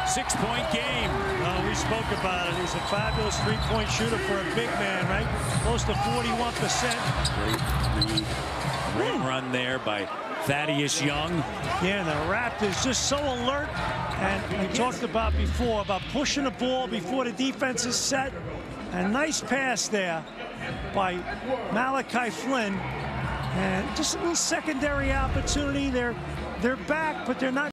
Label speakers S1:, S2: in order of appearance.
S1: 6-point game.
S2: We spoke about it. He's a fabulous three-point shooter for a big man, right? Close to 41%.
S1: Great run there by Thaddeus Young.
S2: Yeah, the Raptors just so alert. And we talked about before, about pushing the ball before the defense is set. And nice pass there by Malachi Flynn. And just a little secondary opportunity. They're back, but they're not